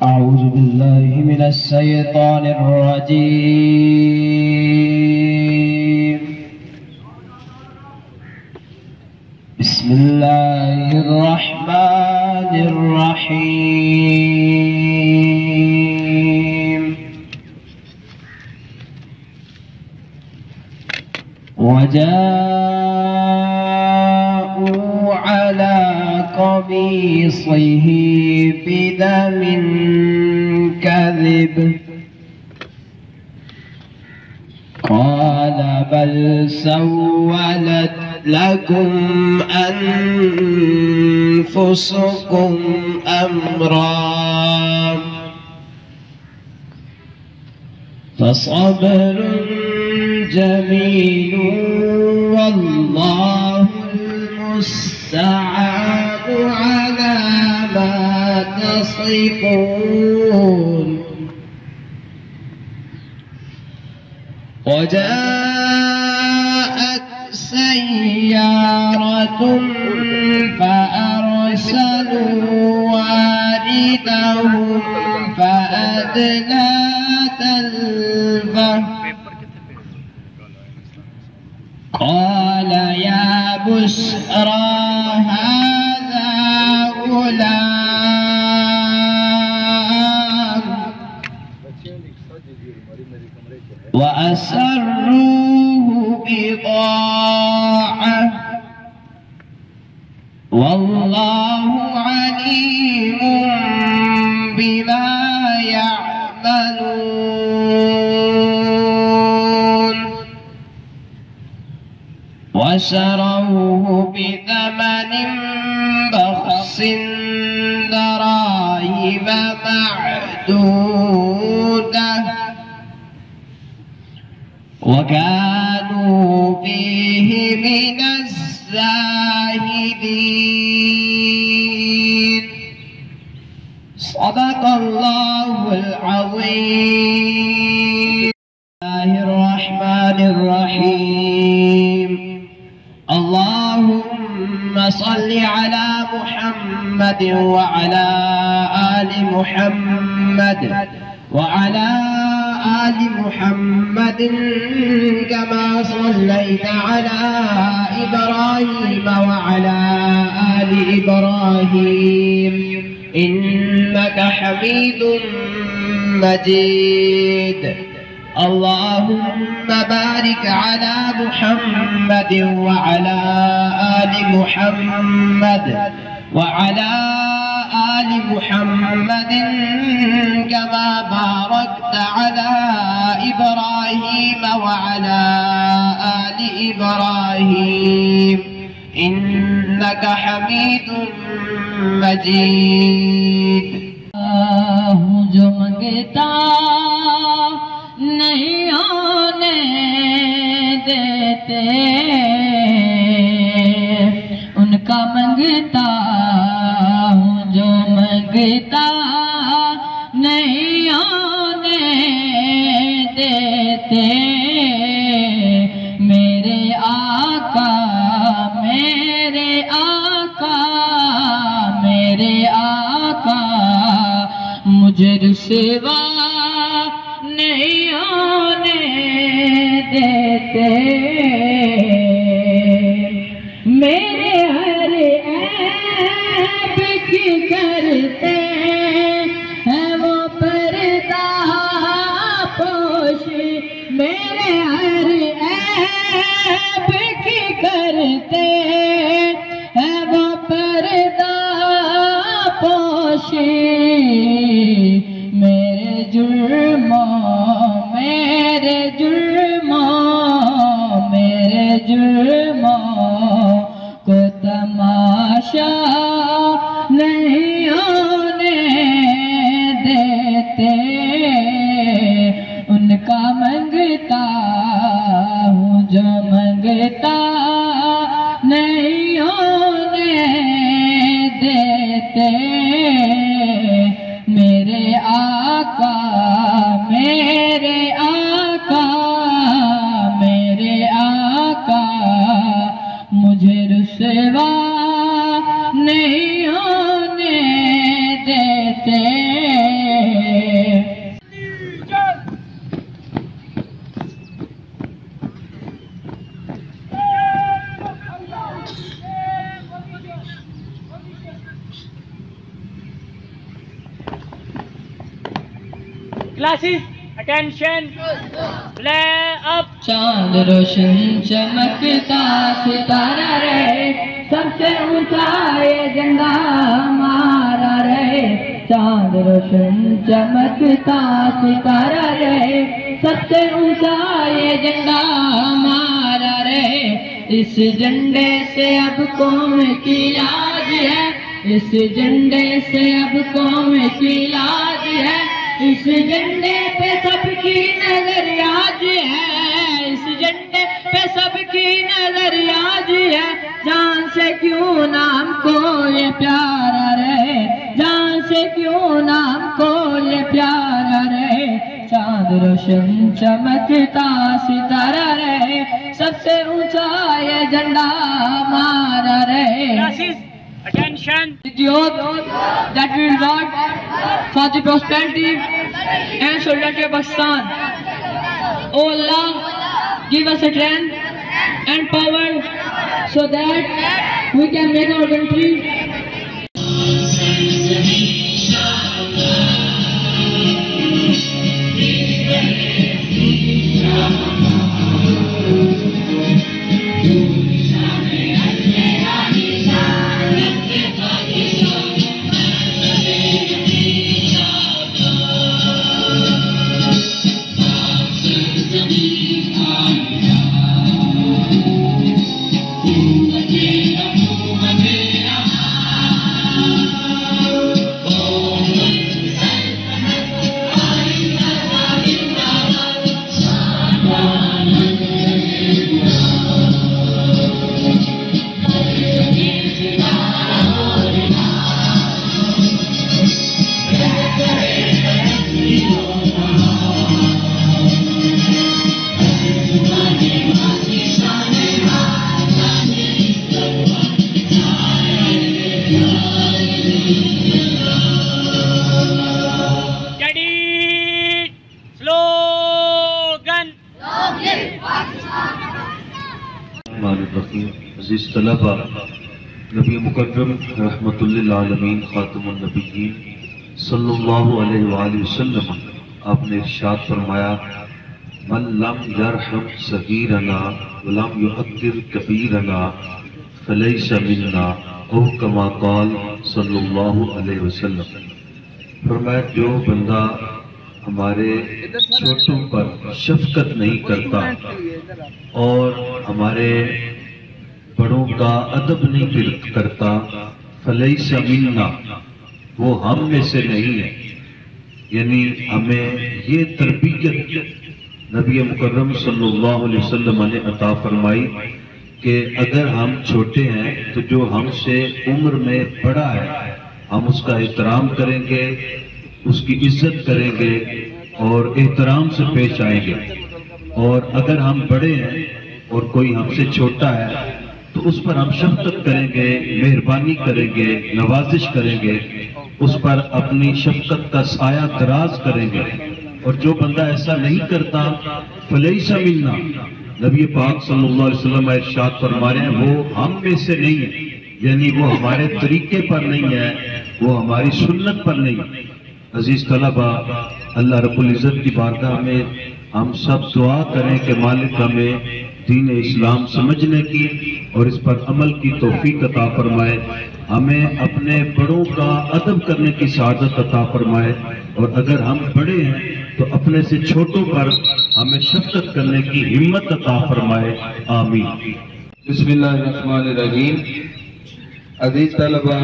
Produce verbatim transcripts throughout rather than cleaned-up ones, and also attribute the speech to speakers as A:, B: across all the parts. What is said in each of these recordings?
A: أعوذ بالله من الشيطان الرجيم. بسم الله الرحمن الرحيم. وجاءوا على قميصه بدم كذب قال بل سولت لكم أنفسكم أمرا فصبر جميل والله المستعان على ما تصفون. وجاءت سيارة فأرسلوا واردهم فأدلى دلوه قال يا بشرى هذا غلام وأسروه بضاعة والله عليم بما يعملون. وشروه بثمن بخس دراهم معدودة وكانوا فيه من الزاهدين. صدق الله العظيم. بسم الله الرحمن الرحيم. اللهم صل على محمد وعلى آل محمد وعلى آل محمد كما صليت على إبراهيم وعلى آل إبراهيم إنك حميد مجيد. اللهم بارك على محمد وعلى آل محمد وعلى آل محمد كما باركت على إبراهيم وعلى آل إبراهيم إنك حميد مجيد.
B: जो मंगता नहीं होने देते उनका मंगता हूँ जो मंगता नहीं होने देते मेरे आका मेरे आका मेरे आका मुझे रुसवा नहीं होने देते मेरे हर ऐब की करते हैं वो पर्दा पोश मेरे हर ऐब की करते हैं वो पर्दा पोश मेरे जुर्मों मेरे जुर्मों मेरे जुर्मों को तमाशा नहीं होने देते उनका मंगता हूँ जो मंगता नहीं होने देते मेरे आका मेरे आका मेरे आका मुझे रुसवा नहीं होने देते
C: Classes, attention, play up.
B: चांद रोशन चमकता सितारा रहे, सबसे ऊंचा ये झंडा हमारा रहे। चांद रोशन चमकता सितारा रहे, सबसे ऊंचा ये झंडा हमारा रहे। इस झंडे से अब कौम की लाज है, इस झंडे से अब कौम की लाज है। इस झंडे पे सबकी नजर आज है, इस झंडे पे सबकी नजर आज है। जान से क्यों नाम को ये प्यारा रहे, जान से क्यों नाम को ये प्यारा रहे। चांद रोशन चमकता सितारा रहे, सबसे ऊंचा ये झंडा हमारा रहे।
C: Classes, attention.
B: The oath that we will work for the prosperity and solidarity of Pakistan. Oh Allah, give us strength and power so that we can make our country.
D: अज़ीज़ तलबा, नबी मुकर्रम रहमतुल्लिल आलमीन खातमुन नबिय्यीन सल्लल्लाहु अलैहि वसल्लम आपने इरशाद फरमाया, मन लम यरहम सगीरना वलम युअक्किर कबीरना फलैसा मिन्ना, औ कमा क़ाल सल्लल्लाहु अलैहि वसल्लम। फरमाया, जो बंदा हमारे छोटों पर शफकत नहीं करता और हमारे बड़ों का अदब नहीं करता, फलैसा मिन्ना, वो हम में से नहीं है। यानी हमें ये तरबियत नबी मुकर्रम सल्लल्लाहु अलैहि वसल्लम ने अता फरमाई कि अगर हम छोटे हैं तो जो हमसे उम्र में बड़ा है हम उसका एहतराम करेंगे, उसकी इज्जत करेंगे और एहतराम से पेश आएंगे। और अगर हम बड़े हैं और कोई हमसे छोटा है तो उस पर हम शफकत करेंगे, मेहरबानी करेंगे, नवाजिश करेंगे, उस पर अपनी शफकत का साया दराज करेंगे। और जो बंदा ऐसा नहीं करता, फलैसा मिन्ना, नबी पाक सल्लल्लाहु अलैहि वसल्लम इरशाद फरमा रहे हैं, वो हम में से नहीं है। यानी वो हमारे तरीके पर नहीं है, वो हमारी सुन्नत पर नहीं है। अजीज तलबा, अल्लाह रब्बुल इज्जत की बारगाह में हम सब दुआ करें कि मालिक हमें दीन इस्लाम समझने की और इस पर अमल की तौफीक अता फरमाए, हमें अपने बड़ों का अदब करने की सआदत अता फरमाए। और अगर हम बड़े हैं तो अपने से छोटों पर हमें शफकत करने की हिम्मत अता फरमाए। आमीन।
E: बिस्मिल्लाहिर्रहमानिर्रहीम। अजीज तलबा,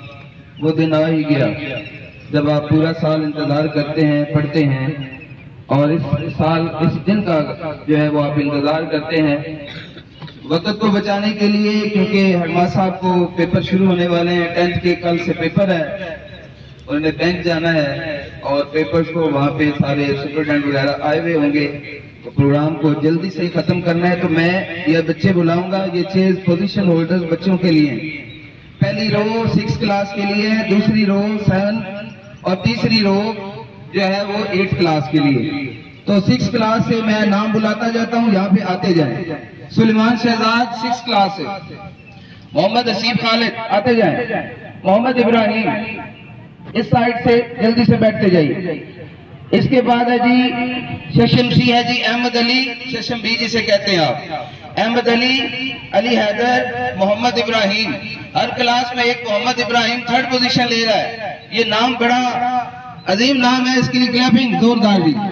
E: वो दिन आ ही गया जब आप पूरा साल इंतजार करते हैं, पढ़ते हैं, और इस साल इस दिन का जो है वो आप इंतजार करते हैं वक्त को बचाने के लिए, क्योंकि हरमा साहब को पेपर शुरू होने वाले हैं। टेंथ के कल से पेपर है, उन्हें बैंक जाना है और पेपर्स को वहाँ पे सारे सुपरटेंडेंट वगैरह आए हुए होंगे, तो प्रोग्राम को जल्दी से खत्म करना है। तो मैं ये बच्चे बुलाऊंगा, ये चेयर पोजीशन होल्डर्स बच्चों के लिए। पहली रो सिक्स क्लास के लिए है, दूसरी रो सेवन और तीसरी रो जो है वो एट क्लास के लिए। तो सिक्स क्लास से मैं नाम बुलाता जाता हूँ, यहाँ पे आते जाएं। सुलेमान शहजाद सिक्स क्लास से, मोहम्मद हसीब खालिद आते जाएं, मोहम्मद इब्राहिम इस साइड से जल्दी से बैठते जाइए, इसके बाद है जी सेशन सी है जी अहमद अली, सेशन बी जिसे कहते हैं आप, अहमद अली, अली हैदर, मोहम्मद इब्राहिम। हर क्लास में एक मोहम्मद इब्राहिम थर्ड पोजीशन ले रहा है। ये नाम बड़ा अजीम नाम है, इसके लिए क्लैपिंग जोरदार जी।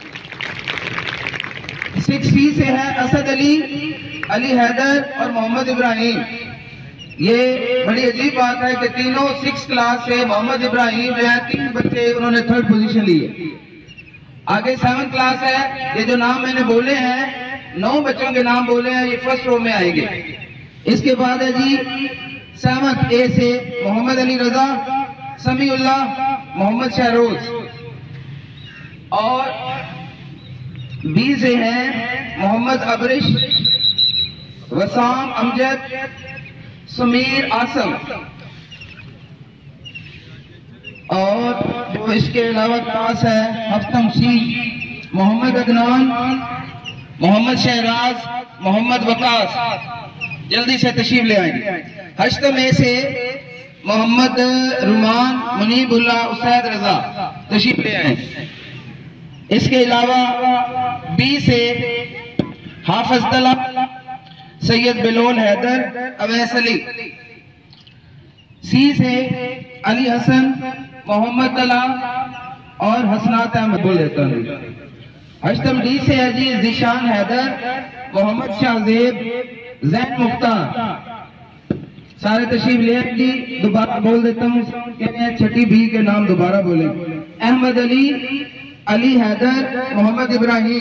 E: सिक्स सी से है असद अली, अली हैदर और मोहम्मद इब्राहिम। ये बड़ी अजीब बात है कि तीनों सिक्स क्लास से मोहम्मद इब्राहिम जो है तीन बच्चे उन्होंने थर्ड पोजीशन लिए। आगे सेवन क्लास है, ये जो नाम मैंने बोले हैं नौ बच्चों के नाम बोले हैं, ये फर्स्ट रो में आएंगे। इसके बाद है जी सेवंथ ए से मोहम्मद अली रजा, समीउल्लाह, मोहम्मद शहरोज। और बी से है मोहम्मद अबरिश, वसाम अमजद, समीर आसम। और जो इसके अलावा क्लास है हफ्तम सी, मोहम्मद अदनान, मोहम्मद शहराज, मोहम्मद वकास। जल्दी से तशरीफ ले आएंगे। हश्तम ए से मोहम्मद रुमान, मुनीबुल्लाह, उसैद रजा, तशरीफ ले आए। इसके अलावा बी से हाफिज तला, सैयद बिलोल हैदर, अवैस अली। सी से अली हसन, मोहम्मद तला और हसनात अहमद बोल देता हूँ। अष्टम डी से है जी जिशान हैदर, मोहम्मद शाहजेब, जैन मुख्तार। सारे तशरीफ ले जी। दोबारा बोल देता हूँ, छठी बी के नाम दोबारा बोले। अहमद अली, अली हैदर, मोहम्मद इब्राहिम।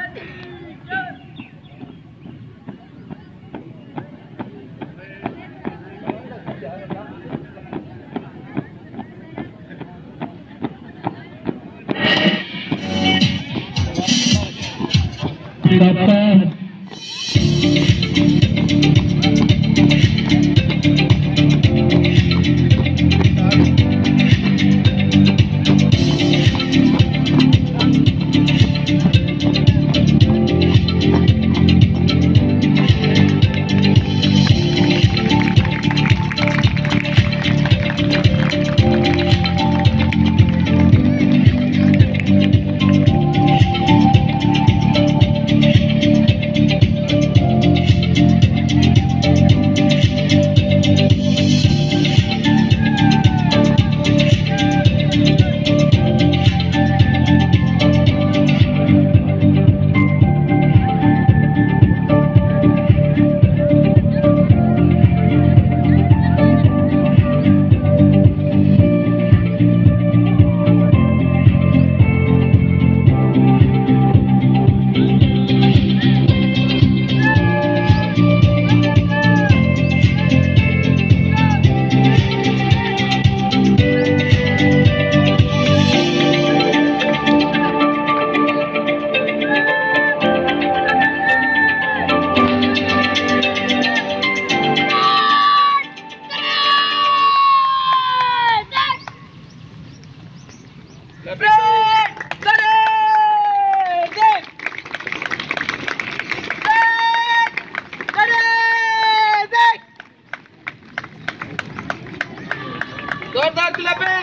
E: जोरदार क्लैप है।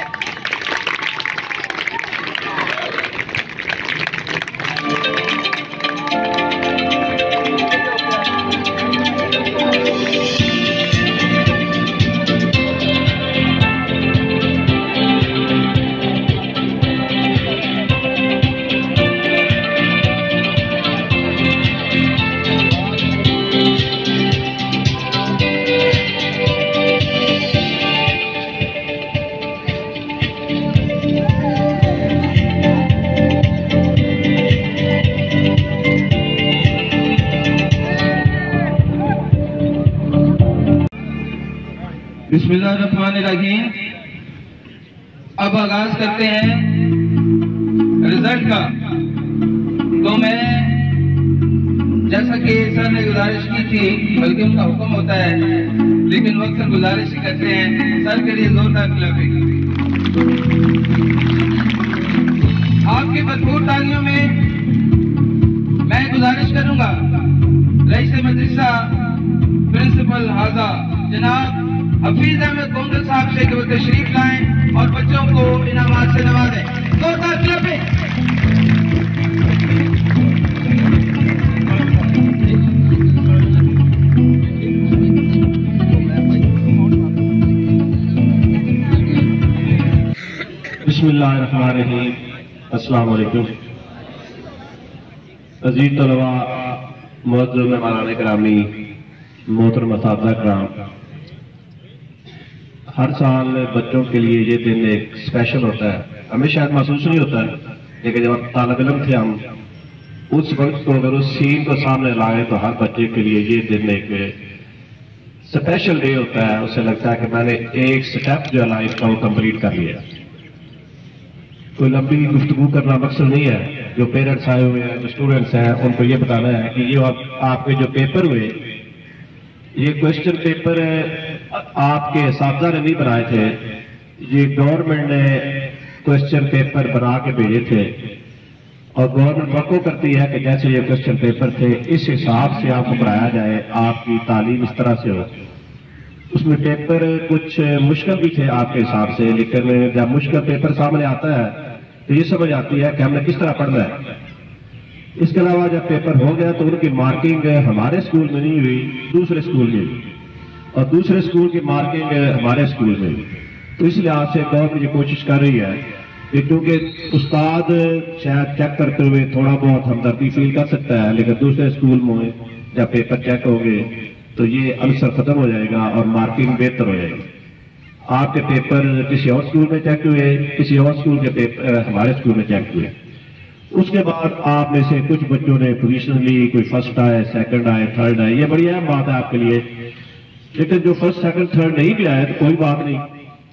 E: बिस्मिल्लाहिर्रहमानिर्रहीम। अब आगाज करते हैं रिजल्ट का। तो मैं जैसा कि सर ने गुजारिश की थी, बल्कि उनका हुक्म होता है, लेकिन वक्त सर गुजारिश ही करते हैं। सर के लिए जोरदार क्लैपिंग। आपकी भरपूर तालियों में मैं गुजारिश करूंगा रईस मदरसा प्रिंसिपल हाजा जनाब हफीज अहमद गोंगल साहब से कि वो तशरीफ लाएं और बच्चों को इनामात से नवाजें। जोरदार क्लैपिंग।
F: बिस्मिल्लाहिर्रहमानिर्रहीम। अस्सलाम वालेकुम। अजीज तलबा, मुअज़्ज़िज़ मेहमान करामी, मोहतरम असातिज़ा कराम, हर साल बच्चों के लिए ये दिन एक स्पेशल होता है। हमें शायद महसूस नहीं होता, लेकिन जब हम तालिब इल्म थे, हम उस वक्त को अगर उस सीन को सामने लाए तो हर बच्चे के लिए ये दिन एक स्पेशल डे होता है। उसे लगता है कि मैंने एक स्टेप जो है लाइफ का वो कंप्लीट कर लिया। कोई लंबी गुफ्तगू करना मकसद नहीं है। जो पेरेंट्स आए हुए हैं, जो स्टूडेंट्स हैं, उनको ये बताना है कि ये आप, आपके जो पेपर हुए, ये क्वेश्चन पेपर आपके असातिज़ा ने नहीं बनाए थे, ये गवर्नमेंट ने क्वेश्चन पेपर बना के भेजे थे और गवर्नमेंट वक़्त करती है कि जैसे ये क्वेश्चन पेपर थे इस हिसाब से आपको पढ़ाया जाए, आपकी तालीम इस तरह से हो। उसमें पेपर कुछ मुश्किल भी थे आपके हिसाब से, लेकिन जब मुश्किल पेपर सामने आता है तो ये समझ आती है कि हमने किस तरह पढ़ना है। इसके अलावा जब पेपर हो गया तो उनकी मार्किंग हमारे स्कूल में नहीं हुई, दूसरे स्कूल में हुई, और दूसरे स्कूल की मार्किंग हमारे स्कूल में हुई। तो इस लिहाज से गवर्नमेंट ये कोशिश कर रही है कि क्योंकि उस्ताद शायद चेक करते हुए थोड़ा बहुत हमदर्दी फील कर सकता है, लेकिन दूसरे स्कूल में जब पेपर चेक होंगे तो ये अनसर खत्म हो जाएगा और मार्किंग बेहतर हो जाएगी। आपके पेपर किसी और स्कूल में चेक हुए, किसी और स्कूल के पेपर हमारे स्कूल में चेक हुए। उसके बाद आप में से कुछ बच्चों ने पोजीशन ली, कोई फर्स्ट आए, सेकंड आए, थर्ड आए, ये बड़ी अहम बात है आपके लिए। लेकिन जो फर्स्ट सेकंड थर्ड नहीं भी आए तो कोई बात नहीं।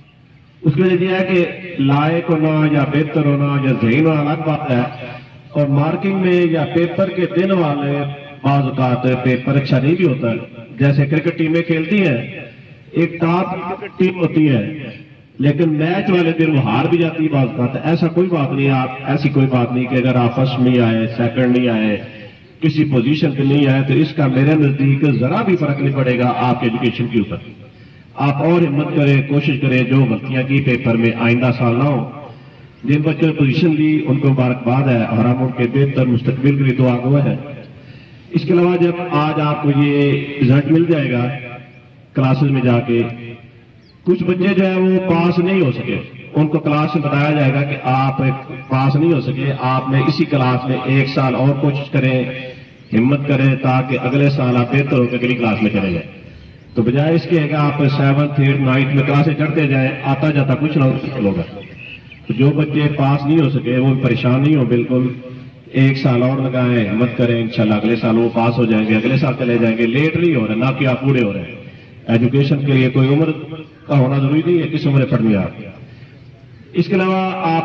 F: उसके लिए यह है कि लायक होना या बेहतर होना या ज़हीन होना अलग बात है, और मार्किंग में या पेपर के दिन वाले बाज़ औक़ात पेपर अच्छा नहीं भी होता। जैसे क्रिकेट टीमें खेलती हैं, एक टॉप टीम होती है, लेकिन मैच वाले दिन वो हार भी जाती है बाज़ औक़ात। ऐसा कोई बात नहीं है, आप ऐसी कोई बात नहीं कि अगर आप फर्स्ट नहीं आए, सेकंड नहीं आए, किसी पोजीशन पे नहीं आए तो इसका मेरे नजदीक जरा भी फर्क नहीं पड़ेगा आपके एजुकेशन के ऊपर। आप और हिम्मत करें, कोशिश करें, जो गलतियां की पेपर में आइंदा साल ना हो। जिन बच्चों ने पोजीशन ली उनको मुबारकबाद है और हम उनके बेहतर मुस्तकबिल के लिए दुआ गो है। इसके अलावा जब आज आपको ये रिजल्ट मिल जाएगा क्लासेस में जाके, कुछ बच्चे जो है वो पास नहीं हो सके, उनको क्लास में बताया जाएगा कि आप पास नहीं हो सके, आपने इसी क्लास में एक साल और कोशिश करें, हिम्मत करें, ताकि अगले साल आप बेहतर होकर अगली क्लास में चले जाए। तो बजाय इसके है कि आप सेवन्थ एट नाइन्थ में क्लासें चढ़ते जाए, आता जाता कुछ ना होगा। तो जो बच्चे पास नहीं हो सके वो परेशान नहीं हो, बिल्कुल एक साल और लगाएं, हिम्मत करें, इंशाल्लाह अगले साल वो पास हो जाएंगे, अगले साल चले जाएंगे। लेट नहीं हो रहे, ना कि आप बूढ़े हो रहे हैं। एजुकेशन के लिए कोई उम्र का होना जरूरी नहीं है, किस उम्र पढ़नी आप। इसके अलावा आप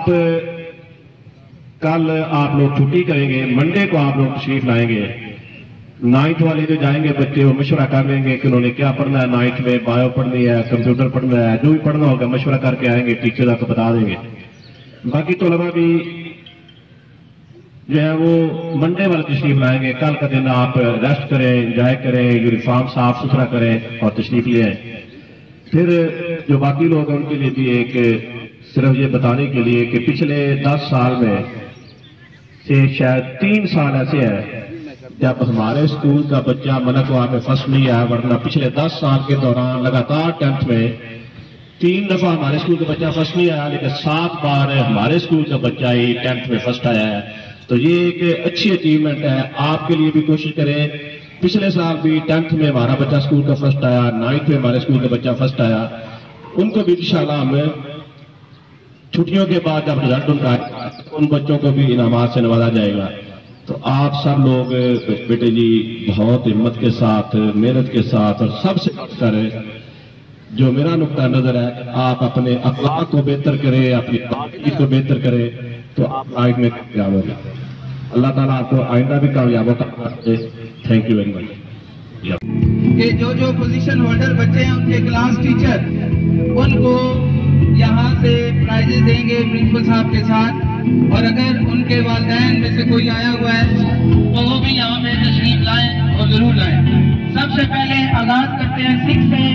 F: कल आप लोग छुट्टी करेंगे, मंडे को आप लोग तशरीफ लाएंगे। नाइन्थ वाले जो जाएंगे बच्चे वो मशवरा कर लेंगे कि उन्होंने क्या पढ़ना है। नाइन्थ में बायो पढ़नी है, कंप्यूटर पढ़ना है, जो भी पढ़ना होगा मशवरा करके आएंगे, टीचर आपको बता देंगे। बाकी तलबा भी जो है वो मंडे वाले तशरीफ लाएंगे। कल का दिन आप रेस्ट करें, एंजॉय करें, यूनिफॉर्म साफ सुथरा करें और तशरीफ ले आए। फिर जो बाकी लोग हैं उनके लिए भी एक सिर्फ ये बताने के लिए कि पिछले दस साल में से शायद तीन साल ऐसे हैं जब हमारे स्कूल का बच्चा मनकवा में फर्स्ट नहीं आया, वरना पिछले दस साल के दौरान लगातार टेंथ में तीन दफा हमारे स्कूल का बच्चा फर्स्ट नहीं आया, लेकिन सात बार हमारे स्कूल का बच्चा ही टेंथ में फर्स्ट आया है। तो ये एक अच्छी अचीवमेंट है। आपके लिए भी कोशिश करें। पिछले साल भी टेंथ में हमारा बच्चा स्कूल का फर्स्ट आया, नाइन्थ में हमारे स्कूल का बच्चा फर्स्ट आया। उनको भी इंशाल्लाह हमें छुट्टियों के बाद जब रिजल्ट उनका आएगा उन बच्चों को भी इनामात से नवाजा जाएगा। तो आप सब लोग बेटे जी बहुत हिम्मत के साथ, मेहनत के साथ और सबसे बढ़कर जो मेरा नुक्ता नजर है, आप अपने अखलाक को बेहतर करें, अपनी बातचीत को बेहतर करें, तो आप लाइफ में कामयाब होंगे। अल्लाह ताला आपको आइंदा भी कामयाब होगा। Thank you very much.
E: कि जो जो पोजीशन होल्डर बच्चे हैं उनके क्लास टीचर उनको यहाँ से प्राइजेस देंगे प्रिंसिपल साहब के साथ, और अगर उनके वालिदैन में से कोई आया हुआ है तो वो भी यहाँ पे तशरीफ लाएं और जरूर लाएं। सबसे पहले आगाज करते हैं सिक्स से,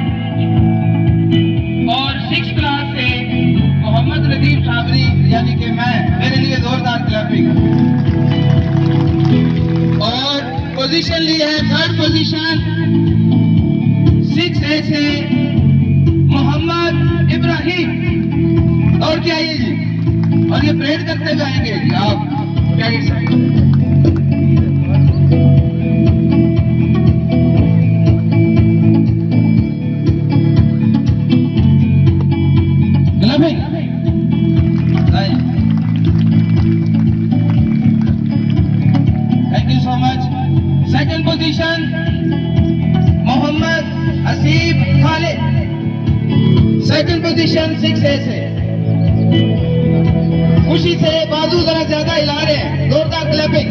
E: और सिक्स क्लास से मोहम्मद रदीफ साबरी यानी कि मैं, मेरे लिए जोरदार क्लैपिंग। और पोजीशन ली है थर्ड पोजीशन सिक्स ए से मोहम्मद इब्राहिम। और क्या ये जी, और ये परेड करते जाएंगे जी। आप क्या ये सब second position Mohammad Haseeb Khalid, second position six A से। खुशी से बाजू जरा ज्यादा हिला रहे हैं, जोरदार क्लैपिंग।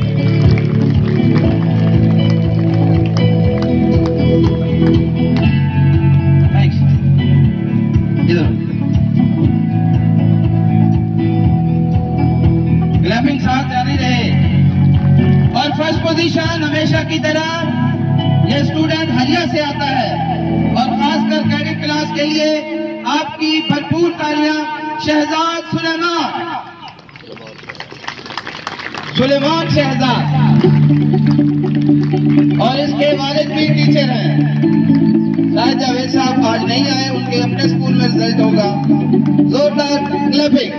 E: क्लैपिंग साथ जारी रहे। और फर्स्ट पोजीशन हमेशा की तरह ये स्टूडेंट हरिया से आता है, और खासकर कैडेट क्लास के लिए आपकी भरपूर तालियां शहजाद सुलेमान सुलेमान शहजाद। और इसके वालिद भी टीचर हैं, शायद जावेद साहब आज नहीं आए, उनके अपने स्कूल में रिजल्ट होगा। जोरदार क्लैपिंग।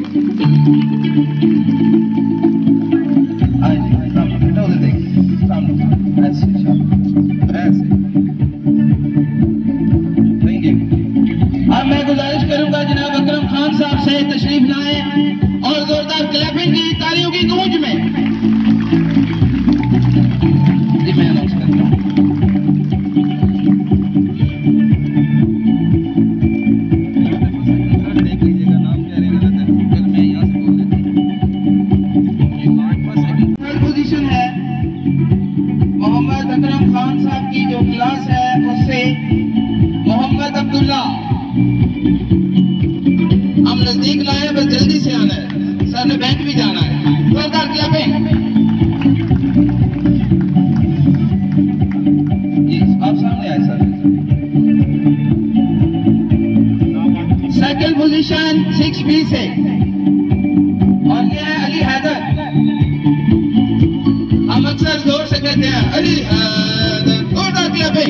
E: अब मैं गुजारिश करूंगा जनाब अकरम खान साहब से तशरीफ लाएं और जोरदार क्लैपिंग की तालियों की गूंज में जी मैं अनाउंस करता हूं। देख लीजिएगा नाम क्या रहेगा, फिर मैं यहाँ से बोल देता हूँ। थर्ड पोजीशन है मोहम्मद अकरम खान साहब की जो क्लास है उससे मोहम्मद अब्दुल्ला। हम नजदीक लाए, बस जल्दी से आना है, सर ने बैंक भी जाना है। जोरदार क्लैपिंग। आप सामने आए sir. Second position six B से, और ये है अली हैदर। हम अक्सर जोर से कहते हैं अली हैदर। जोरदार क्लैपिंग।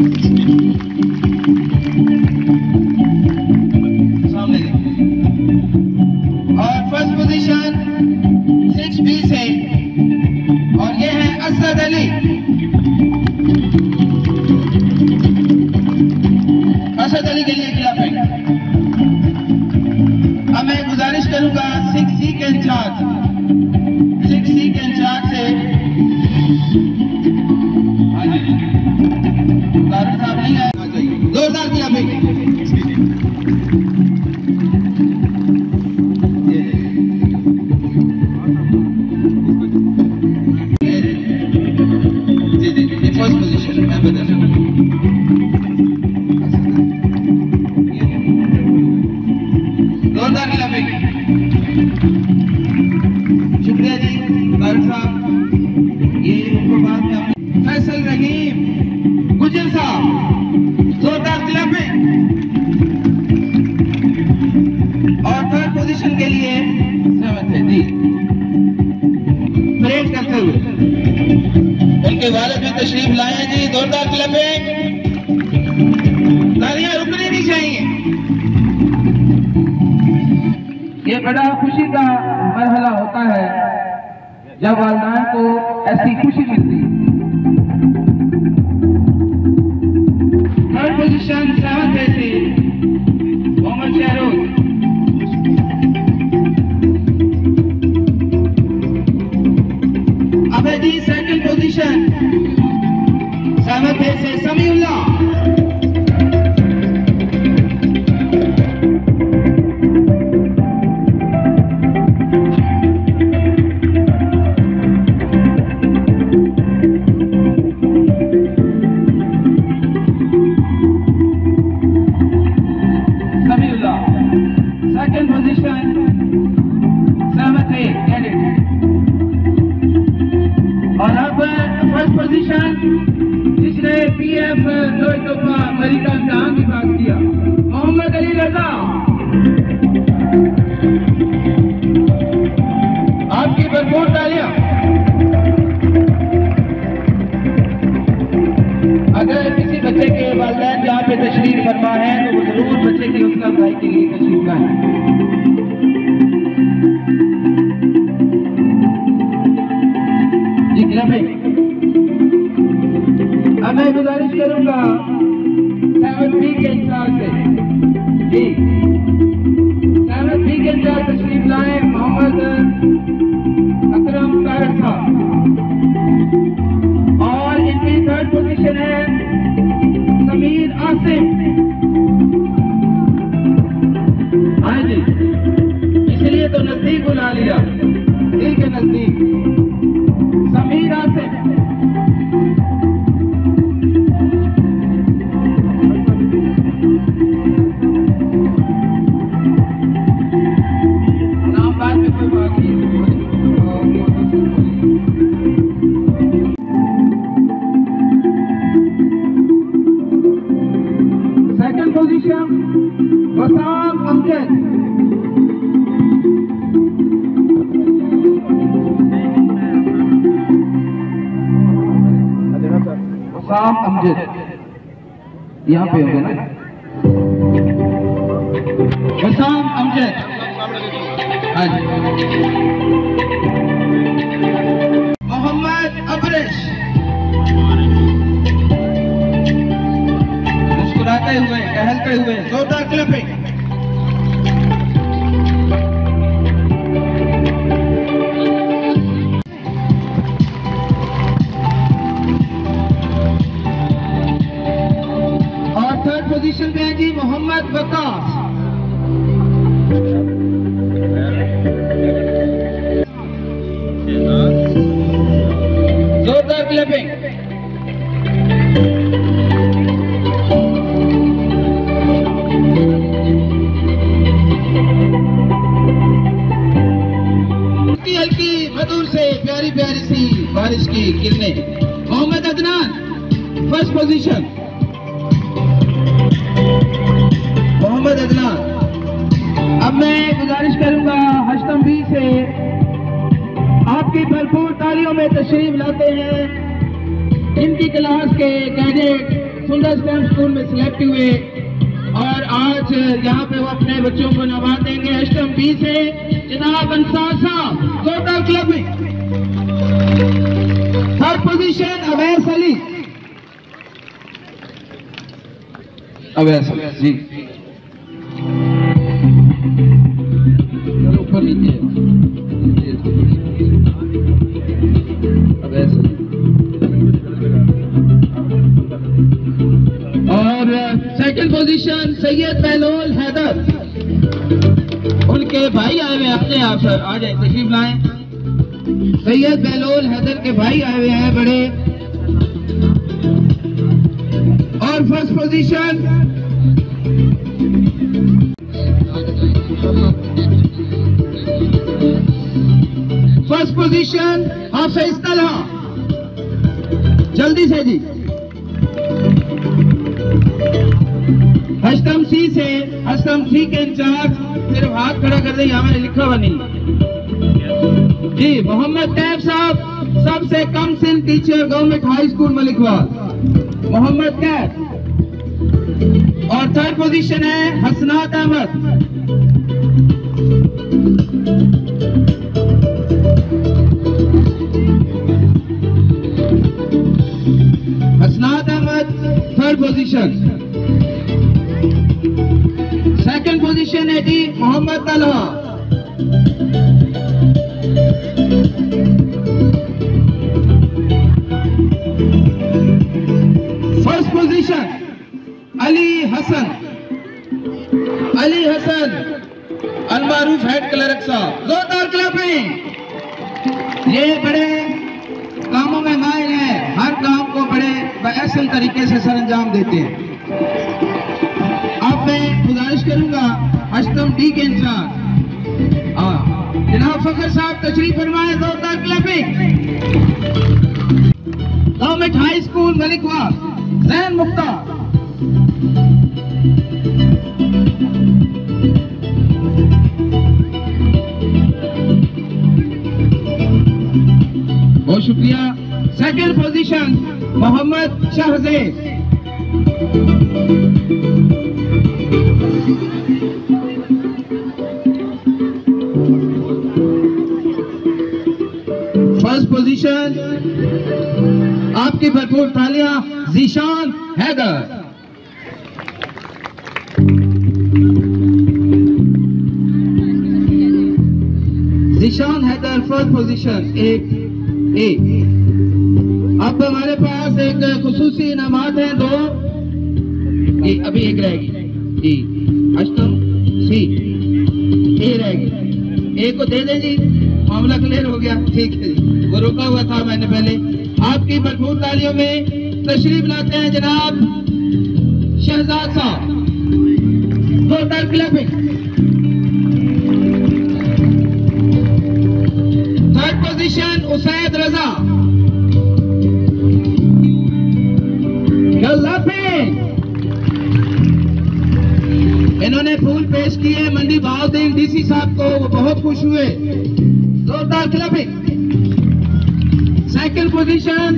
E: सिक्स बी से, और ये है असद अली। असद अली के लिए क्लैपिंग। अब मैं गुजारिश करूंगा सिक्स सी के इंचार्ज सिक्स सी के इंचार्ज से साहब नहीं आए, जोरदार क्लैपिंग। शुक्रिया जी तारिक साहब। ये उनको बाद में अपने फैसल रहीम गुजर साहब, जोरदार क्लैपिंग। और थर्ड पोजीशन के लिए सेवंथ है जी परेड करते हुए उनके वालिद भी तशरीफ लाए हैं जी। जोरदार क्लैपिंग। तालियां रुकनी नहीं चाहिए। ये बड़ा खुशी का मरहला होता है जब वालिदैन को ऐसी खुशी मिलती है। थर्ड पोजीशन सेवंथ है से मोहम्मद शहरोज। अब है जी सेकंड पोजीशन सेवंथ है से Samiullah. Second position seventh A cadet. और अब फर्स्ट पोजीशन जिसने पीएफ लोहे तोहफा अमेरिका इम्तिहान भी पास किया, मोहम्मद अली रजा। भरपूर बच्चे की हौसला अफजाई के लिए तशरीफ लाएं। जी ग्राफिक। अब मैं गुजारिश करूंगा सेवन बी के इंचार्ज से जी सेवन बी के इंचार्ज तशरीफ लाएं मोहम्मद अकरम तारक साहब, और इनकी थर्ड पोजीशन है समीर आसिफ। हाँ जी, इसलिए तो नजदीक बुला लिया, ठीक है नजदीक समीर आसिफ। नाम बाद में कोई बात नहीं। Second position Wasam Amjad. वसाम अमजद यहाँ पे होंगे ना? वसाम अमजद। हाँ जी। मोहम्मद अबरश मुस्कुराते हुए टहलते हुए जोरदार क्लैपिंग। और थर्ड पोजीशन पे है जी मोहम्मद वकास। जोरदार क्लैपिंग। हल्की हल्की मधुर से प्यारी प्यारी सी बारिश की किरणें। Mohammad Adnan first position. मोहम्मद अदनान। अब मैं गुजारिश करूंगा हश्तम बी से आपकी भरपूर तालियों में तशरीफ लाते हैं इनकी क्लास के कैडेट सुंदर स्कूल में सिलेक्ट हुए और आज यहाँ पे वो अपने बच्चों को नवाज देंगे। हश्तम बी से जनाब अंसार साहब, जोरदार clapping. Third position Awais Ali. Awais Ali ji ऊपर नीचे अवैस अली। और सेकंड पोजीशन सैयद बहलोल हैदर। उनके भाई आए हुए अपने आप सर आ जाए तशरीफ लाएं। सैयद बहलोल हैदर के भाई आए हुए हैं बड़े। और first position first position Hafiz Talha. जल्दी से जी। हश्तम सी से हश्तम सी के इंचार्ज सिर्फ हाथ खड़ा कर दे, यहाँ मैंने लिखा हुआ नहीं जी। मोहम्मद तैब साहब, सबसे कम सिन teacher government high school Malikwal, Mohammad Taib. और थर्ड पोजीशन है Hasnat Ahmad. Hasnat Ahmad third position. Second position है जी मोहम्मद तलहा। First position Ali Hasan. अली हसन अलमारूफ हेड क्लर्क साहब, जोरदार क्लैपिंग। ये बड़े कामों में माहिर हैं, हर काम को बड़े बेहसन तरीके से सरअंजाम देते हैं। अब मैं गुजारिश करूंगा हश्तम डी के इंचार्ज जनाब फखर साहब तशरीफ फरमाए। जोरदार clapping. Government high school Malikwal Zain Mukhtar. बहुत शुक्रिया। Second position Mohammad Shahzeb. First position, आपकी भरपूर तालियां ज़ीशान हैदर। ज़ीशान हैदर फर्स्ट पोजीशन, एक ए। अब हमारे पास एक खुसूसी इनामात हैं दो, ए, अभी एक रहेगी जी, अष्टम सी, ए रहेगी, ए को दे दें जी, मामला क्लियर हो गया। ठीक है जी, वो रुका हुआ था मैंने पहले। आपकी भरपूर तालियों में तशरीफ लाते हैं जनाब शहजाद साहब, जोरदार clapping. Third position Usaid Raza, clapping. इन्होंने फूल पेश किए मंडी बहाउद्दीन डीसी साहब को, वो बहुत खुश हुए, जोरदार clapping. Second position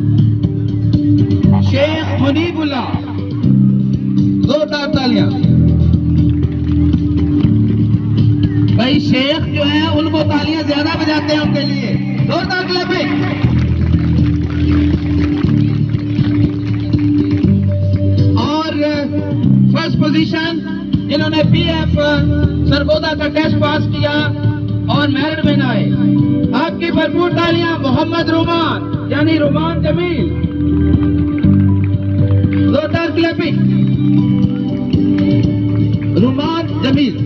E: Sheikh Munibullah, जोरदार तालियां। भाई शेख जो है उनको तालियां ज्यादा बजाते हैं उनके लिए, जोरदार क्लैपिंग। और फर्स्ट पोजीशन जिन्होंने पीएफ सरगोदा का टेस्ट पास किया और मेरिट में आए, आपकी भरपूर तालियां मोहम्मद रुमान यानी रुमान जमील, जोरदार क्लैपिंग। रुमान जमील।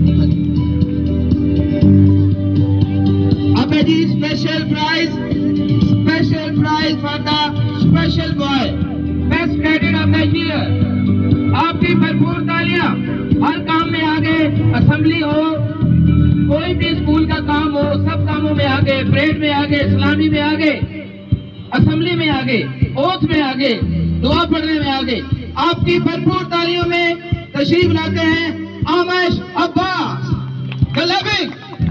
E: अब है जी special prize, special prize for the special boy, best cadet of the year. आपकी भरपूर तालियां, हर काम में आगे, असेंबली हो, कोई भी स्कूल का काम हो, सब कामों में आगे, परेड में आगे, इस्लामी में आगे, असेंबली में आगे, ओथ में आगे, दुआ पढ़ने में आगे। आपकी भरपूर तालियों में तशरीफ लाते हैं आमिश अब्बास, क्लैपिंग।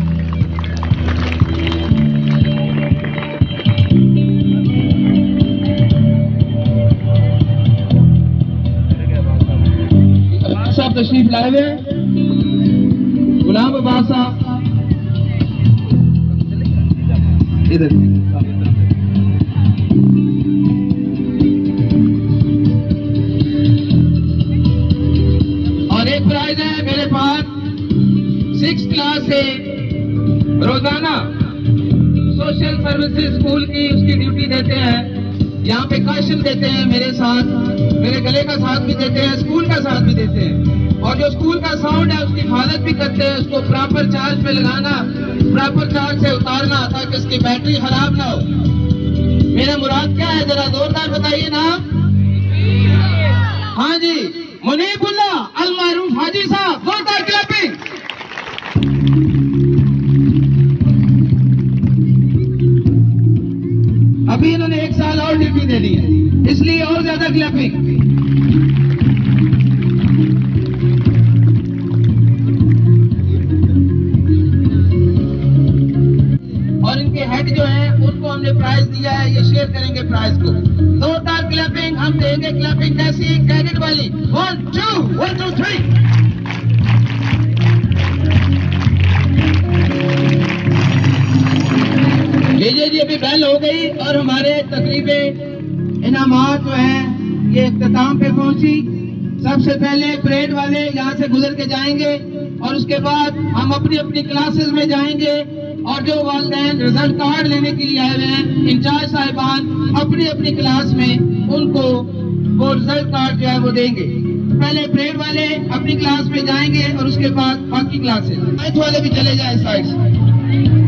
E: साहब तशरीफ लाए हुए, गुलाम अब्बास साहब इधर। और एक प्राइज है मेरे पास, सिक्स क्लास से रोजाना सोशल सर्विसेज स्कूल की उसकी ड्यूटी देते हैं, यहाँ पे कॉशन देते हैं, मेरे साथ मेरे गले का साथ भी देते हैं, स्कूल का साथ भी देते हैं, और जो स्कूल का साउंड है उसकी हिफाजत भी करते हैं, उसको प्रॉपर चार्ज पे लगाना, प्रॉपर चार्ज से उतारना ताकि उसकी बैटरी खराब ना हो। मेरा मुराद क्या है जरा जोरदार बताइए ना। हाँ जी, मुनीबुल्लाह अल मारूफ हाजी साहब, जोरदार क्लैपिंग। अभी इन्होंने एक साल और ड्यूटी दे दी है, इसलिए और ज्यादा क्लैपिंग। और इनके हेड जो है उनको हमने प्राइज दिया है, ये शेयर करेंगे प्राइज को। जोरदार क्लैपिंग हम देंगे, क्लैपिंग कैसी, कैडेट वाली, one two one two three. लीजिए जी, अभी बेल हो गई और हमारे तकरीबे इनामात जो हैं ये इख्तिताम पे पहुंची। सबसे पहले परेड वाले यहाँ से गुजर के जाएंगे और उसके बाद हम अपनी अपनी क्लासेस में जाएंगे, और जो वालिदैन रिजल्ट कार्ड लेने के लिए आए हुए हैं, इंचार्ज साहिबान अपनी अपनी क्लास में उनको वो रिजल्ट कार्ड जो है वो देंगे। पहले परेड वाले अपनी क्लास में जाएंगे और उसके बाद बाकी क्लासेस। मैथ वाले भी चले जाए साइड से।